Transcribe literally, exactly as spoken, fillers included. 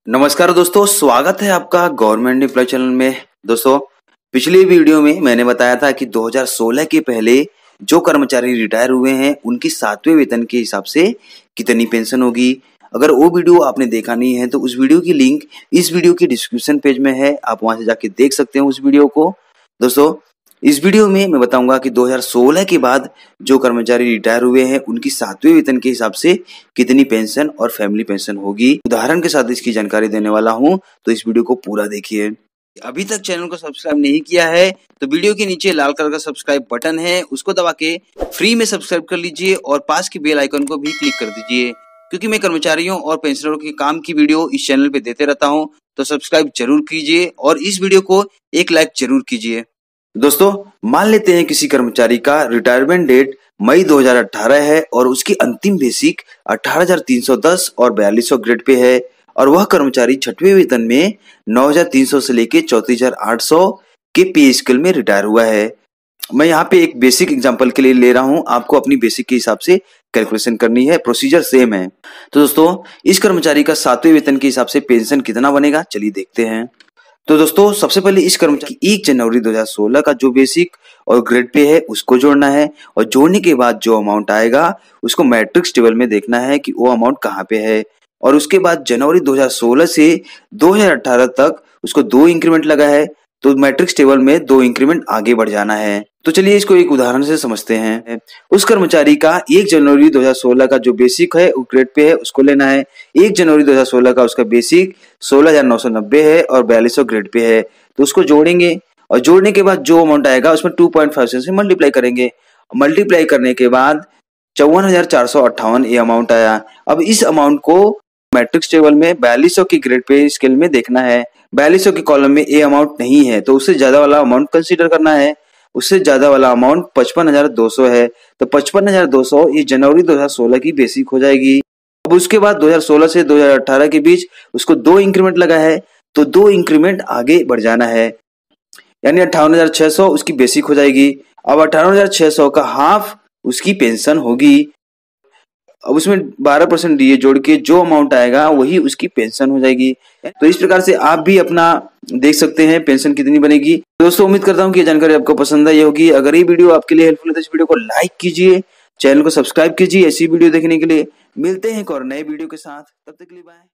नमस्कार दोस्तों, स्वागत है आपका गवर्नमेंट एम्प्लॉय चैनल में। दोस्तों, पिछले वीडियो में मैंने बताया था कि दो हज़ार सोलह के पहले जो कर्मचारी रिटायर हुए हैं उनकी सातवें वेतन के हिसाब से कितनी पेंशन होगी। अगर वो वीडियो आपने देखा नहीं है तो उस वीडियो की लिंक इस वीडियो के डिस्क्रिप्शन पेज में है, आप वहां से जाके देख सकते हैं उस वीडियो को। दोस्तों, इस वीडियो में मैं बताऊंगा कि दो हज़ार सोलह के बाद जो कर्मचारी रिटायर हुए हैं उनकी सातवें वेतन के हिसाब से कितनी पेंशन और फैमिली पेंशन होगी। उदाहरण के साथ इसकी जानकारी देने वाला हूं, तो इस वीडियो को पूरा देखिए। अभी तक चैनल को सब्सक्राइब नहीं किया है तो वीडियो के नीचे लाल कलर का सब्सक्राइब बटन है, उसको दबा के फ्री में सब्सक्राइब कर लीजिए और पास के बेल आइकन को भी क्लिक कर दीजिए, क्योंकि मैं कर्मचारियों और पेंशनरों के काम की वीडियो इस चैनल पे देते रहता हूं। तो सब्सक्राइब जरूर कीजिए और इस वीडियो को एक लाइक जरूर कीजिए। दोस्तों, मान लेते हैं किसी कर्मचारी का रिटायरमेंट डेट मई दो हज़ार अठारह है और उसकी अंतिम बेसिक अठारह हज़ार तीन सौ दस और बयालीस सौ ग्रेड पे है और वह कर्मचारी छठवें वेतन में नौ हज़ार तीन सौ से लेके चौंतीस हज़ार आठ सौ के पे स्केल में रिटायर हुआ है। मैं यहाँ पे एक बेसिक एग्जांपल के लिए ले रहा हूँ, आपको अपनी बेसिक के हिसाब से कैलकुलेशन करनी है, प्रोसीजर सेम है। तो दोस्तों, इस कर्मचारी का सातवें वेतन के हिसाब से पेंशन कितना बनेगा, चलिए देखते हैं। तो दोस्तों, सबसे पहले इस कर्मचारी की एक जनवरी दो हज़ार सोलह का जो बेसिक और ग्रेड पे है उसको जोड़ना है और जोड़ने के बाद जो अमाउंट आएगा उसको मैट्रिक्स टेबल में देखना है कि वो अमाउंट कहाँ पे है। और उसके बाद जनवरी दो हज़ार सोलह से दो हज़ार अठारह तक उसको दो इंक्रीमेंट लगा है, तो मैट्रिक्स टेबल में दो इंक्रीमेंट आगे बढ़ जाना है। तो चलिए इसको एक उदाहरण से समझते हैं। उस कर्मचारी का एक जनवरी दो हज़ार सोलह का जो बेसिक है वो ग्रेड पे है, उसको लेना है। एक जनवरी दो हज़ार सोलह का उसका बेसिक सोलह हज़ार नौ सौ नब्बे है और बयालीस सौ ग्रेड पे है, तो उसको जोड़ेंगे और जोड़ने के बाद जो अमाउंट आएगा उसमें टू पॉइंट फाइव से मल्टीप्लाई करेंगे। मल्टीप्लाई करने के बाद चौवन हजार चार सौ अट्ठावन ये अमाउंट आया। अब इस अमाउंट को मैट्रिक्स टेबल में बयालीस सौ की ग्रेड पे स्केल में देखना है। बयालीस सौ के कॉलम में ये अमाउंट नहीं है तो उससे ज्यादा वाला अमाउंट कंसीडर करना है। उससे ज्यादा वाला अमाउंट पचपन हजार दो सौ है, तो पचपन हजार दो सौ ये जनवरी दो हज़ार सोलह की बेसिक हो जाएगी। अब उसके बाद दो हज़ार सोलह से दो हज़ार अठारह के बीच उसको दो इंक्रीमेंट लगा है, तो दो इंक्रीमेंट आगे बढ़ जाना है, यानी अट्ठावन हजार छह सौ उसकी बेसिक हो जाएगी। अब अट्ठावन हजार छह सौ का हाफ उसकी पेंशन होगी। अब उसमें बारह परसेंट डीए जोड़ के जो अमाउंट आएगा वही उसकी पेंशन हो जाएगी। तो इस प्रकार से आप भी अपना देख सकते हैं पेंशन कितनी बनेगी। दोस्तों, उम्मीद करता हूँ कि ये जानकारी आपको पसंद आई होगी। अगर ये वीडियो आपके लिए हेल्पफुल है तो इस वीडियो को लाइक कीजिए, चैनल को सब्सक्राइब कीजिए। ऐसी वीडियो देखने के लिए मिलते हैं एक और नए वीडियो के साथ, तब तक के लिए बाय।